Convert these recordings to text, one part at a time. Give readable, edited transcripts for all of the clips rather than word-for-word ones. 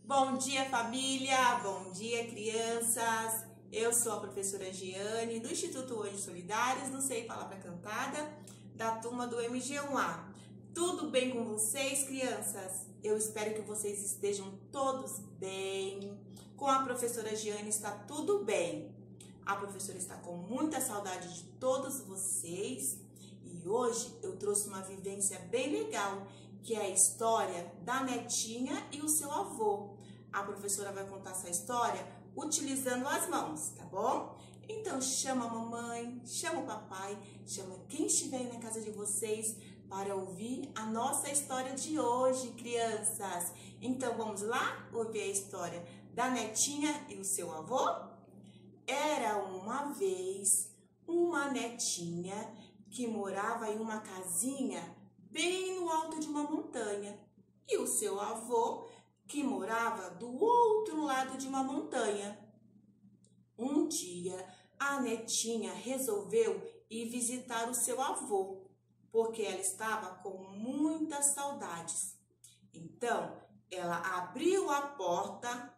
Bom dia, família! Bom dia, crianças! Eu sou a professora Giane, do Instituto Hoje Solidários, do Sei Palavra Cantada, da turma do MG1A. Tudo bem com vocês, crianças? Eu espero que vocês estejam todos bem. Com a professora Giane está tudo bem. A professora está com muita saudade de todos vocês e hoje eu trouxe uma vivência bem legal, que é a história da netinha e o seu avô. A professora vai contar essa história utilizando as mãos, tá bom? Então chama a mamãe, chama o papai, chama quem estiver aí na casa de vocês para ouvir a nossa história de hoje, crianças. Então vamos lá ouvir a história da netinha e o seu avô? Era uma vez uma netinha que morava em uma casinha bem no alto de uma montanha, e o seu avô que morava do outro lado de uma montanha. Um dia, a netinha resolveu ir visitar o seu avô, porque ela estava com muitas saudades. Então, ela abriu a porta,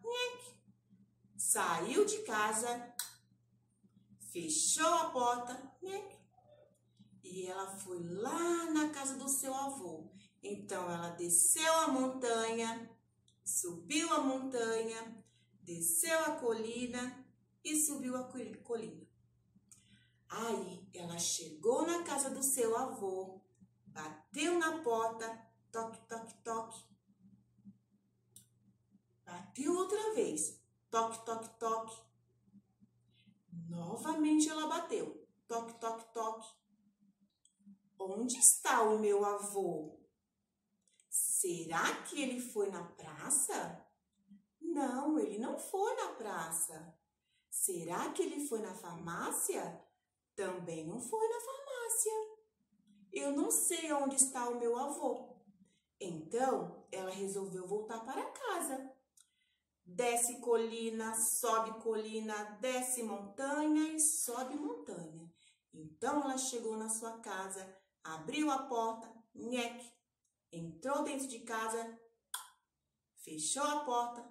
saiu de casa, fechou a porta, e ela foi lá na casa do seu avô. Então, ela desceu a montanha, subiu a montanha, desceu a colina e subiu a colina. Aí, ela chegou na casa do seu avô, bateu na porta, toque, toque, toque. Bateu outra vez, toque, toque, toque. Novamente ela bateu, toque, toque, toque. Onde está o meu avô? Será que ele foi na praça? Não, ele não foi na praça. Será que ele foi na farmácia? Também não foi na farmácia. Eu não sei onde está o meu avô. Então, ela resolveu voltar para casa. Desce colina, desce montanha e sobe montanha. Então, ela chegou na sua casa, abriu a porta, entrou dentro de casa, fechou a porta,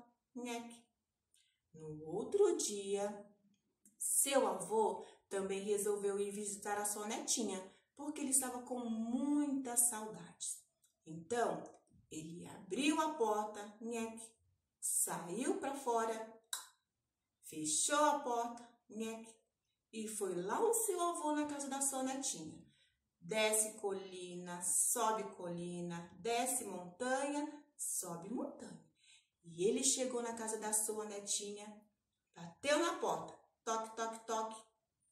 No outro dia, seu avô também resolveu ir visitar a sua netinha, porque ele estava com muitas saudades. Então, ele abriu a porta, saiu para fora, fechou a porta, e foi lá o seu avô na casa da sua netinha. Desce colina, desce montanha, sobe montanha. E ele chegou na casa da sua netinha, bateu na porta, toque, toque, toque.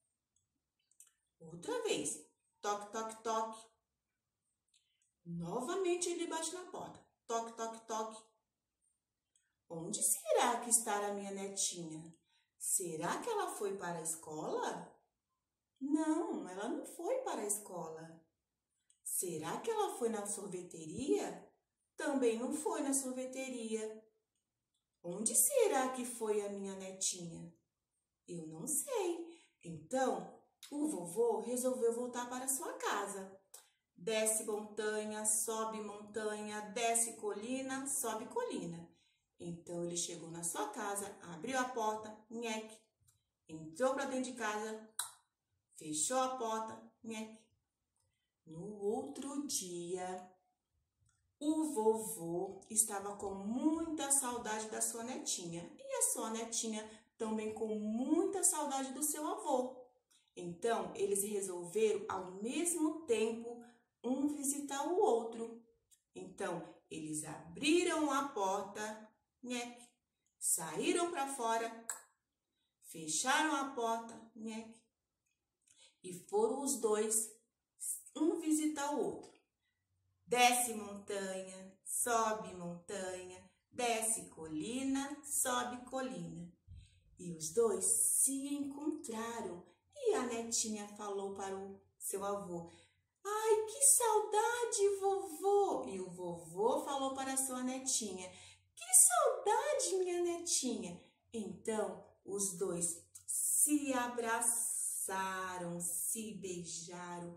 Outra vez, toque, toque, toque. Novamente ele bate na porta, toque, toque, toque. Onde será que está a minha netinha? Será que ela foi para a escola? Não, ela não foi para a escola. Será que ela foi na sorveteria? Também não foi na sorveteria. Onde será que foi a minha netinha? Eu não sei. Então, o vovô resolveu voltar para sua casa. Desce montanha, desce colina, sobe colina. Então, ele chegou na sua casa, abriu a porta, entrou para dentro de casa, fechou a porta, No outro dia, o vovô estava com muita saudade da sua netinha e a sua netinha também com muita saudade do seu avô. Então, eles resolveram ao mesmo tempo um visitar o outro. Então, eles abriram a porta, saíram para fora, fecharam a porta, e foram os dois, um visitar o outro. Desce montanha, desce colina, sobe colina. E os dois se encontraram e a netinha falou para o seu avô: ai, que saudade, vovô! E o vovô falou para a sua netinha: que saudade, minha netinha! Então, os dois se abraçaram, se beijaram,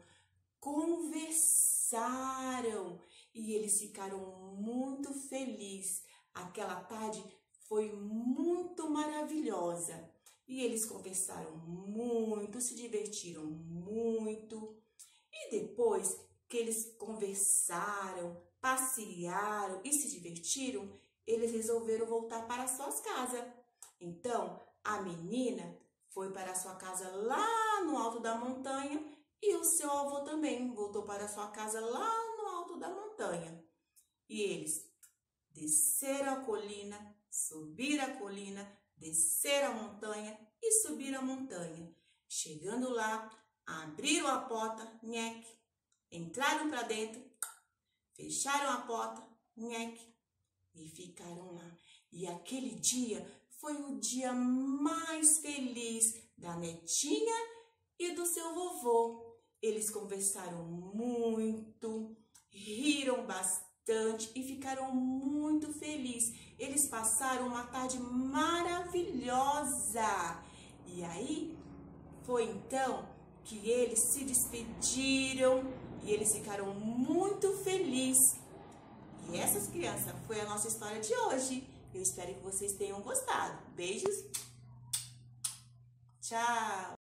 conversaram e eles ficaram muito felizes. Aquela tarde foi muito maravilhosa. E eles conversaram muito, se divertiram muito. E depois que eles conversaram, passearam e se divertiram, eles resolveram voltar para suas casas. Então, a menina foi para sua casa lá no alto da montanha e o seu avô também voltou para sua casa lá no alto da montanha. E eles desceram a colina, subiram a colina, desceram a montanha e subiram a montanha. Chegando lá, abriram a porta, nheque, entraram para dentro, fecharam a porta, nheque, e ficaram lá. E aquele dia foi o dia mais feliz da netinha e do seu vovô. Eles conversaram muito, riram bastante e ficaram muito felizes. Eles passaram uma tarde maravilhosa. E aí foi então que eles se despediram e eles ficaram muito felizes. E essas crianças, foi a nossa história de hoje. Eu espero que vocês tenham gostado. Beijos. Tchau.